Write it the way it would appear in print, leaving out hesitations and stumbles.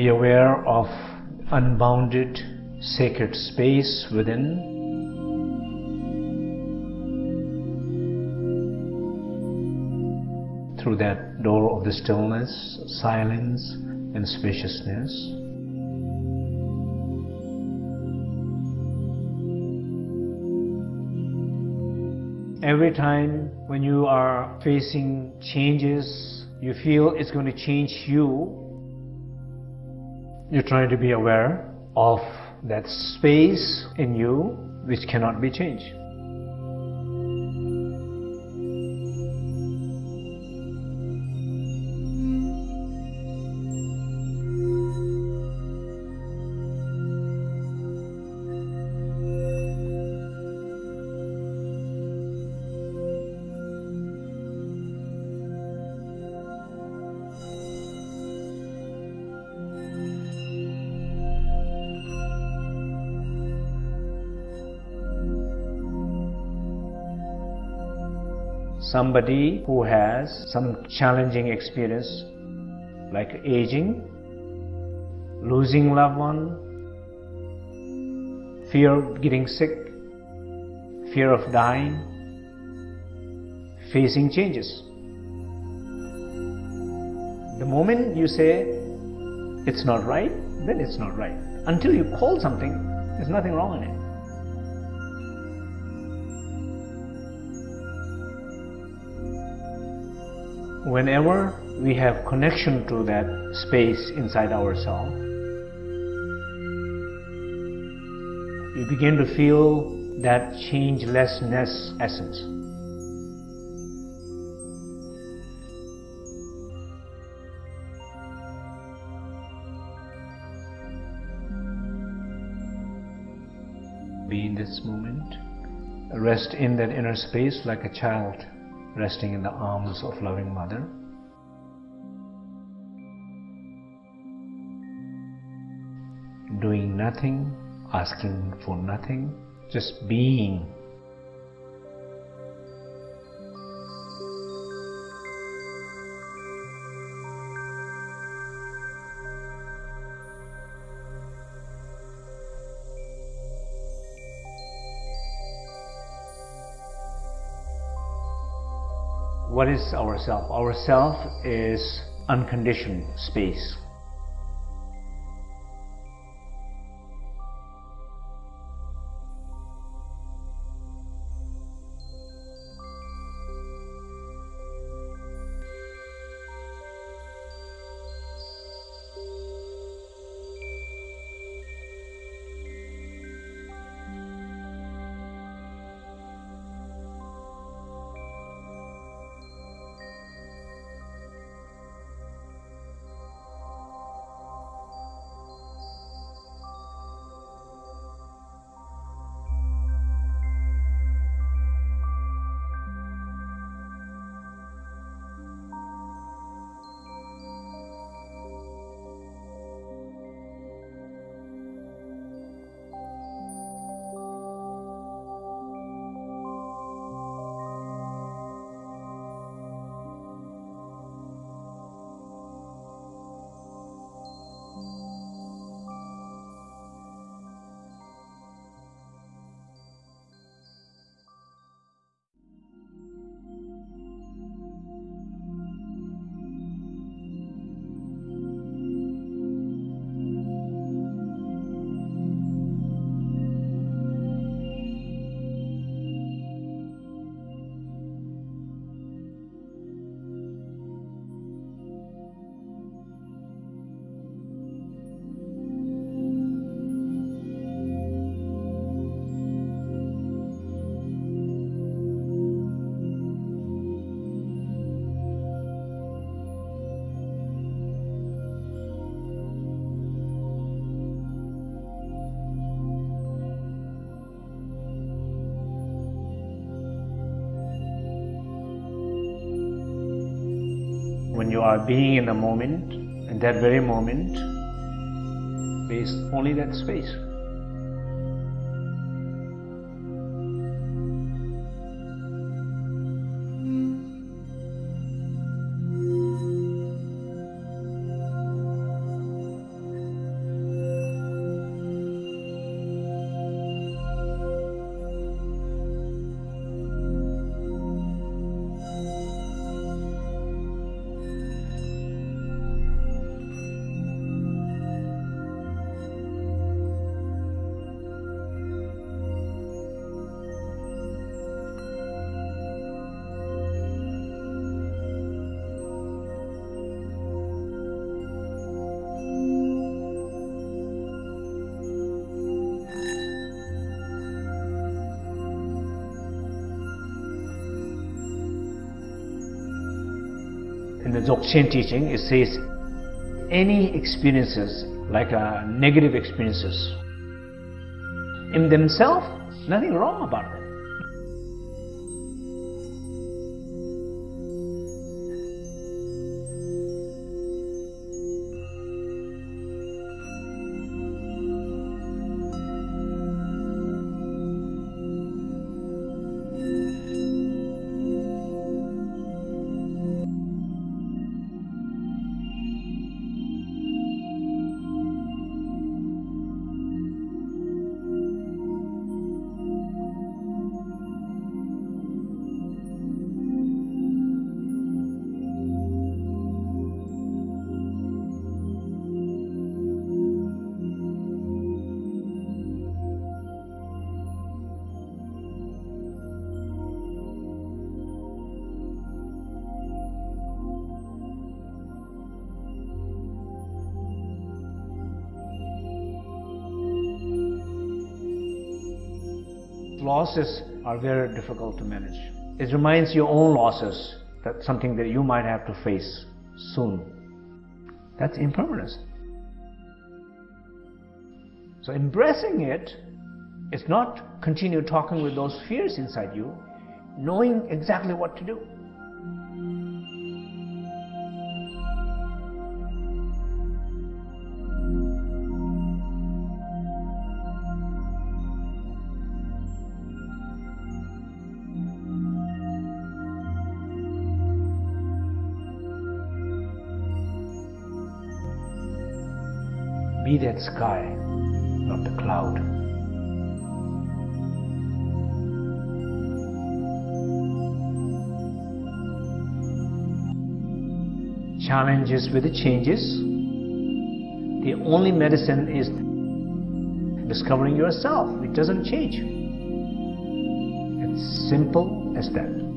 Be aware of unbounded sacred space within. Through that door of the stillness, silence, and spaciousness. Every time when you are facing changes, you feel it's going to change you, you're trying to be aware of that space in you which cannot be changed. Somebody who has some challenging experience like aging, losing loved one, fear of getting sick, fear of dying, facing changes. The moment you say it's not right, then it's not right. Until you call something, there's nothing wrong in it. Whenever we have connection to that space inside ourselves, we begin to feel that changelessness essence. Be in this moment. Rest in that inner space like a child resting in the arms of loving mother. Doing nothing, asking for nothing, just being. What is our self? Our self is unconditioned space. When you are being in the moment, in that very moment, there is only that space. In the Dzogchen teaching, it says any experiences, like negative experiences, in themselves, nothing wrong about them. Losses are very difficult to manage. It reminds your own losses, that's something that you might have to face soon. That's impermanence. So embracing it is not continue talking with those fears inside you, knowing exactly what to do. Be that sky, not the cloud. Challenges with the changes. The only medicine is discovering yourself. It doesn't change. It's simple as that.